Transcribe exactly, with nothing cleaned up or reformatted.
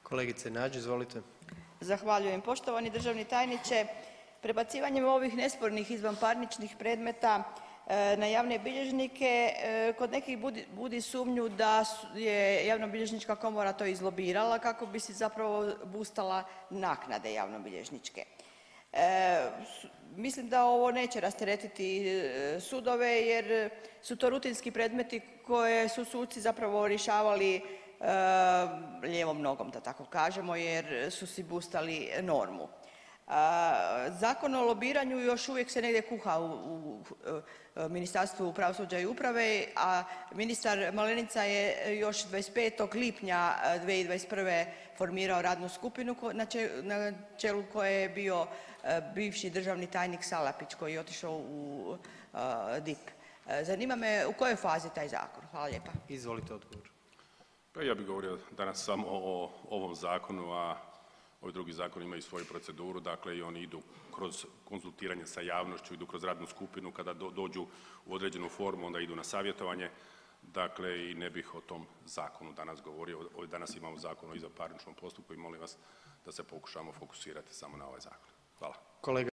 Kolegice Nađ, izvolite. Zahvaljujem. Poštovani državni tajniče, prebacivanjem ovih nespornih izvanparničnih predmeta na javne bilježnike kod nekih budi sumnju da je Javnobilježnička komora to izlobirala kako bi si zapravo bustala naknade javnobilježničke. Mislim da ovo neće rasteretiti sudove jer su to rutinski predmeti koje su suci zapravo rješavali lijevom nogom da tako kažemo jer su si bustali normu. Zakon o lobiranju još uvijek se negdje kuha u Ministarstvu pravosuđa i uprave, a ministar Malenica je još dvadeset petog lipnja dvije tisuće dvadeset prve formirao radnu skupinu na čelu koje je bio bivši državni tajnik Salapić koji je otišao u D I P. Zanima me u kojoj je fazi taj zakon? Hvala lijepa. Izvolite odgovor. Pa ja bih govorio danas samo o ovom zakonu, a ovi drugi zakoni imaju svoju proceduru, dakle i oni idu kroz konzultiranje sa javnošću, idu kroz radnu skupinu, kada dođu u određenu formu onda idu na savjetovanje, dakle i ne bih o tom zakonu danas govorio. Danas imamo Zakon o izvanparničnom postupku i molim vas da se pokušamo fokusirati samo na ovaj zakon. Hvala.